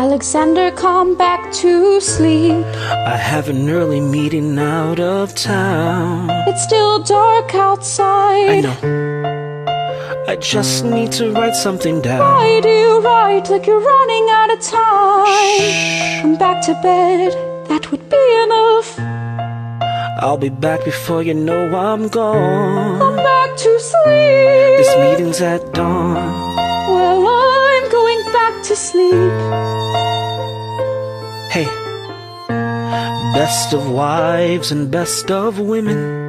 Alexander, come back to sleep. I have an early meeting out of town. It's still dark outside. I know. I just need to write something down. Why do you write like you're running out of time? Shh. Come back to bed, that would be enough. I'll be back before you know I'm gone. Come back to sleep. This meeting's at dawn. Well, I'm going back to sleep. Hey, best of wives and best of women,